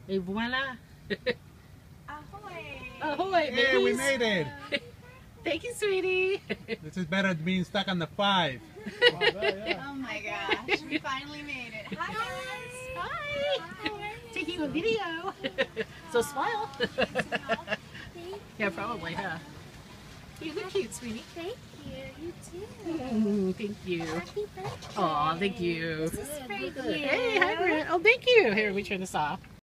Et voila. Ahoy! Ahoy, babies. Hey, we made it. Thank you, sweetie. This is better than being stuck on the 5. Oh my gosh, we finally made it. Hi guys! Hi. Hi. Taking a video. So smile. Yeah, probably, huh? You look cute, sweetie. Thank you, you too. Thank you. Happy birthday. Aw, thank you. This is for you. Hey, hi, Brent. Oh, thank you. Here, let me turn this off.